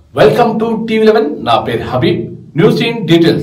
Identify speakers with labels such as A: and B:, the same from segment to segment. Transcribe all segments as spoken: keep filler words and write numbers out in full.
A: Welcome to TV eleven. నా పేరు Habib. News in details.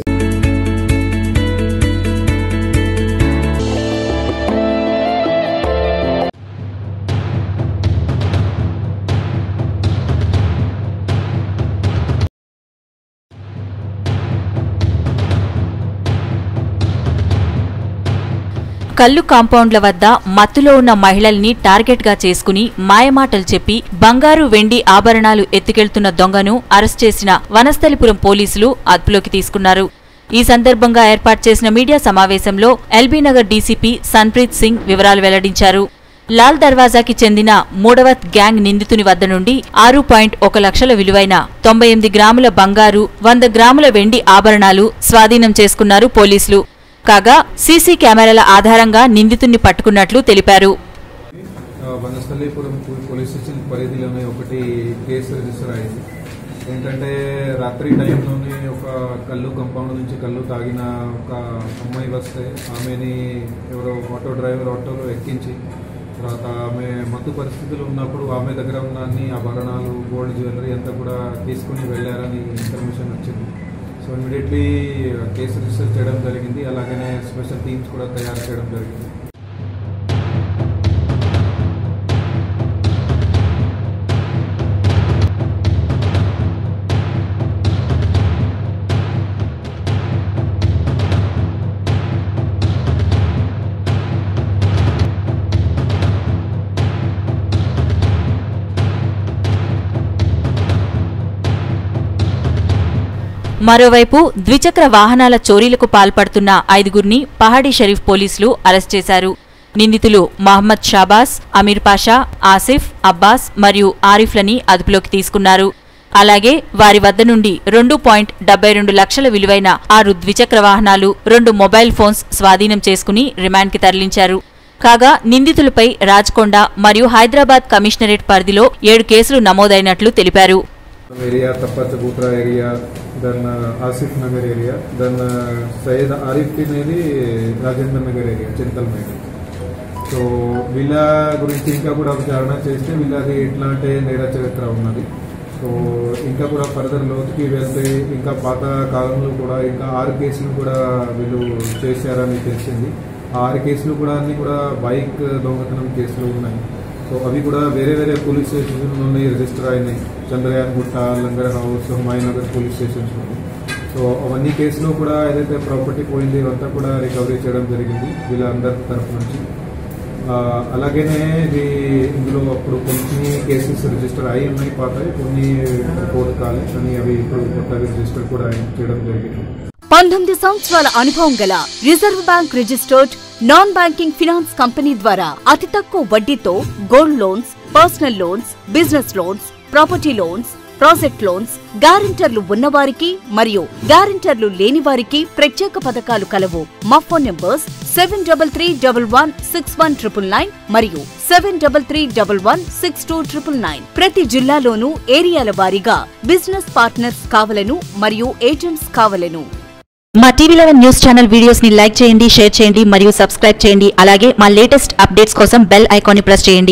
B: కల్లు కాంపౌండ్ల వద్ద మత్తులో ఉన్న మహిళల్ని టార్గెట్ గా చేసుకుని మాయమాటలు చెప్పి బంగారు వెండి ఆభరణాలు ఎత్తుకెళ్తున్న దొంగను అరెస్ట్ చేసిన వనస్థలిపురం పోలీసులు అదుపులోకి తీసుకున్నారు. ఈ సందర్భంగా ఏర్పాటు చేసిన మీడియా సమావేశంలో ఎల్బీనగర్ డీసీపీ సన్ప్రీత్ సింగ్ వివరాలు వెల్లడించారు. లాల్ దర్వాజాకి చెందిన మూడవత్ గ్యాంగ్ నిందితుని వద్ద నుండి ఆరు పాయింట్ ఒక లక్షల విలువైన తొంభై ఎనిమిది గ్రాముల బంగారు, వంద గ్రాముల వెండి ఆభరణాలు స్వాధీనం చేసుకున్నారు పోలీసులు. కాగా సీసీ కెమెరాల ఆధారంగా నిందితుడిని పట్టుకున్నట్లు తెలిపారు.
C: వనస్థలిపురం పోలీస్ స్టేషన్ పరిధిలోనే ఒకటి కేసు రిజిస్టర్ అయింది. ఏంటంటే రాత్రి టైంలోనే ఒక కల్లు కంపౌండ్ నుంచి కల్లు తాగిన ఒక అమ్మాయి వస్తే ఆమెని ఎవరో ఆటో డ్రైవర్ ఆటోలో ఎక్కించి తర్వాత ఆమె మత్తు పరిస్థితులు ఉన్నప్పుడు ఆమె దగ్గర ఉన్న అన్ని ఆభరణాలు, గోల్డ్ జ్యువెలరీ అంతా కూడా తీసుకుని వెళ్ళారని ఇన్ఫర్మేషన్ వచ్చింది. సో ఇమీడియట్లీ కేసు రిజిస్టర్ చేయడం జరిగింది. అలాగనే స్పెషల్ టీమ్స్ కూడా తయారు చేయడం జరిగింది.
B: మరోవైపు ద్విచక్ర వాహనాల చోరీలకు పాల్పడుతున్న ఐదుగురిని పహాడీ షరీఫ్ పోలీసులు అరెస్ట్ చేశారు. నిందితులు మహమ్మద్ షాబాస్, అమీర్ పాషా, ఆసిఫ్, అబ్బాస్ మరియు ఆరిఫ్లని అదుపులోకి తీసుకున్నారు. అలాగే వారి వద్ద నుండి రెండు పాయింట్ డెబ్బై రెండు లక్షల విలువైన ఆరు ద్విచక్ర వాహనాలు, రెండు మొబైల్ ఫోన్స్ స్వాధీనం చేసుకుని రిమాండ్కి తరలించారు. కాగా నిందితులపై రాజ్కొండ మరియు హైదరాబాద్ కమిషనరేట్ పరిధిలో ఏడు కేసులు నమోదైనట్లు తెలిపారు.
C: ఏరియా తప్ప Chabutra area, then Asif Nagar area, then Syed Arif అనేది రాజేంద్ర నగర్ ఏరియా, చింతల్మేడ్. సో వీళ్ళ గురించి ఇంకా కూడా విచారణ చేస్తే వీళ్ళది ఎట్లాంటి నేర చరిత్ర ఉన్నది. సో ఇంకా కూడా ఫర్దర్ లోతుకి వెళ్తే ఇంకా పాత కాలంలో కూడా ఇంకా ఆరు కేసులు కూడా వీళ్ళు చేశారని తెలిసింది. ఆరు కేసులు కూడా అన్ని కూడా బైక్ దొంగతనం కేసులు ఉన్నాయి. సో అవి కూడా వేరే వేరే పోలీస్ స్టేషన్లోనే రిజిస్టర్ అయినాయి. చంద్రయాన్ గుట్ట, లంగర్ హౌస్, హుమాయూనగర్ పోలీస్ స్టేషన్స్లో. సో అవన్నీ కేసులో కూడా ఏదైతే ప్రాపర్టీ పోయింది ఇవంతా కూడా రికవరీ చేయడం జరిగింది వీళ్ళందరి తరఫు నుంచి. అలాగనే ఇది ఇందులో అప్పుడు కొన్ని కేసెస్ రిజిస్టర్ అయి ఉన్నాయి పాతాయి, కొన్ని రిపోర్ట్ కాలేదు కానీ అవి ఇప్పుడు కొత్తగా రిజిస్టర్ కూడా చేయడం జరిగింది.
D: పంతొమ్మిది సంవత్సరాల అనుభవం గల reserve bank registered non banking finance company ద్వారా అతి తక్కువ వడ్డీతో gold loans, personal loans, business loans, property loans, project loans, గ్యారెంటర్లు ఉన్నవారికి మరియు గ్యారెంటర్లు లేని వారికి ప్రత్యేక పథకాలు కలవు. మా phone numbers seven double three double one six one triple nine మరియు seven double three double one six two triple nine. ప్రతి జిల్లాలోనూ ఏరియాల వారీగా బిజినెస్ పార్ట్నర్స్ కావలను మరియు ఏజెంట్స్ కావలను.
B: మా TV eleven news channel videos ని లైక్ చేయండి, షేర్ చేయండి మరియు సబ్స్క్రైబ్ చేయండి. అలాగే మా లేటెస్ట్ అప్డేట్స్ కోసం బెల్ ఐకాన్ ని ప్రెస్ చేయండి.